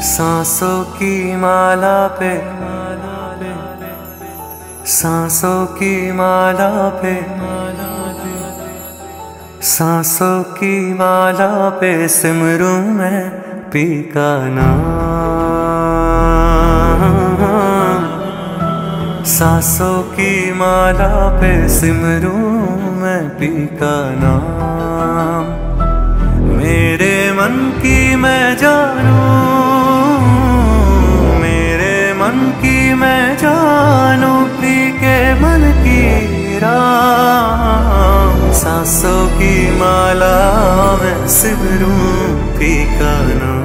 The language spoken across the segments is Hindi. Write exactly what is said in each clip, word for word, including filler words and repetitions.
सांसों की माला पे, सांसों की माला पे, सांसों की माला पे सिमरूं मैं पी का नाम। सांसों की माला पे सिमरूं मैं पी का नाम। मेरे मन की मैं जानूं, मेरे मन की मैं जानूं पी के मन की राम। सांसों की माला में सिमरूं पी का नाम।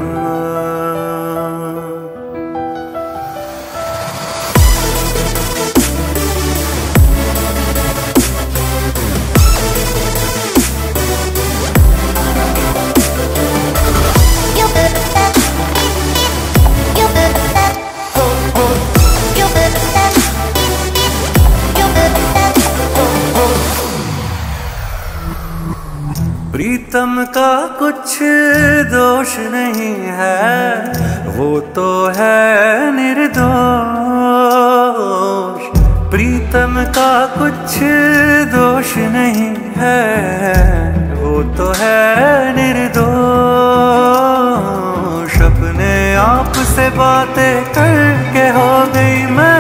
प्रीतम का कुछ दोष नहीं है, वो तो है निर्दोष। प्रीतम का कुछ दोष नहीं है, वो तो है निर्दोष। अपने आप से बातें करके हो गई मैं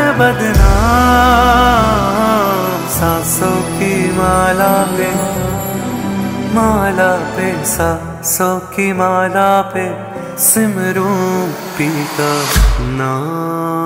बदनाम। सांसों की माला पे, माला पे, सांसों की माला पे सिमरूं पी का नाम।